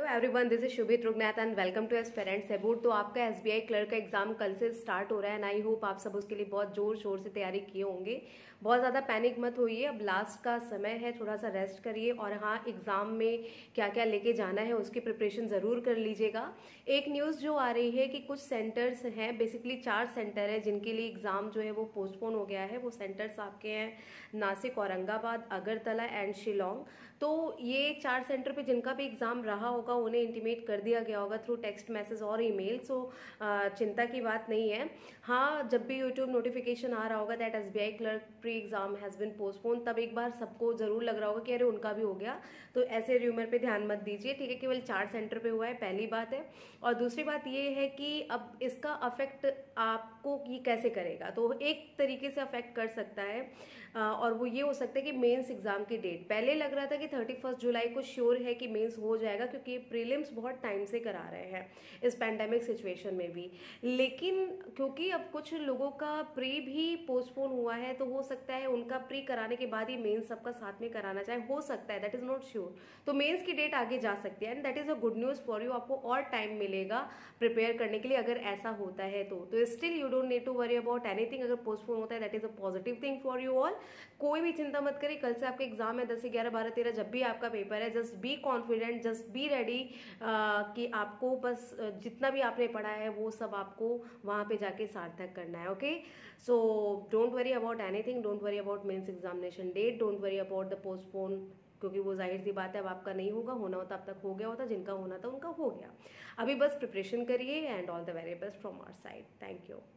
Everyone, this is Shubhit Ruganath and welcome to aspirants about. तो आपका SBI clerk का exam कल से स्टार्ट हो रहा है एंड आई होप आप सब उसके लिए बहुत जोर शोर से तैयारी किए होंगे। बहुत ज़्यादा पैनिक मत होइए, अब लास्ट का समय है, थोड़ा सा रेस्ट करिए और हाँ, एग्जाम में क्या क्या लेके जाना है उसकी प्रिपरेशन ज़रूर कर लीजिएगा। एक न्यूज़ जो आ रही है कि कुछ सेंटर्स हैं, बेसिकली 4 सेंटर है जिनके लिए एग्ज़ाम जो है वो पोस्टपोन हो गया है। वो सेंटर्स आपके हैं नासिक, औरंगाबाद, अगरतला एंड शिलोंग। तो ये 4 सेंटर पे जिनका भी एग्जाम रहा होगा उन्हें इंटीमेट कर दिया गया होगा थ्रू टेक्स्ट मैसेज और ईमेल। सो चिंता की बात नहीं है। हाँ, जब भी यूट्यूब नोटिफिकेशन आ रहा होगा that SBI clerk pre exam has been postponed, तब एक बार सबको जरूर लग रहा होगा कि अरे उनका भी हो गया। तो ऐसे र्यूमर पे ध्यान मत दीजिए, ठीक है। केवल 4 सेंटर पे हुआ है, पहली बात है। और दूसरी बात ये है कि अब इसका अफेक्ट आपको ये कैसे करेगा। तो एक तरीके से अफेक्ट कर सकता है और वो ये हो सकता है कि मेंस एग्जाम की डेट, पहले लग रहा था कि 31 जुलाई को श्योर है कि मेंस हो जाएगा क्योंकि प्रीलिम्स बहुत टाइम से करा रहे हैं इस पैंडेमिक सिचुएशन में भी। लेकिन क्योंकि अब कुछ लोगों का प्री भी पोस्टपोन हुआ है तो हो सकता है उनका प्री कराने के बाद ही मेंस सबका साथ में कराना चाहे, हो सकता है, दैट इज नॉट श्योर। तो मेंस की डेट आगे जा सकती है and that is a good news for you. आपको और टाइम मिलेगा प्रिपेयर करने के लिए अगर ऐसा होता है तो still you don't need to worry about anything. अगर पोस्टपोन होता है that is a positive thing for you all. कोई भी चिंता मत करिए, कल से आपका एग्जाम है 10 से 11 12 13, जब भी आपका पेपर है just be confident, just be ready कि आपको बस जितना भी आपने पढ़ा है वो सब आपको वहां पे जाके सार्थक करना है। Okay, so don't worry about anything, don't worry about mains examination date, don't worry about the postpone, क्योंकि वो जाहिर सी बात है अब आपका नहीं होगा, होना होता अब तक हो गया होता, जिनका होना था उनका हो गया। अभी बस प्रिपरेशन करिए and all the very best from our side. Thank you.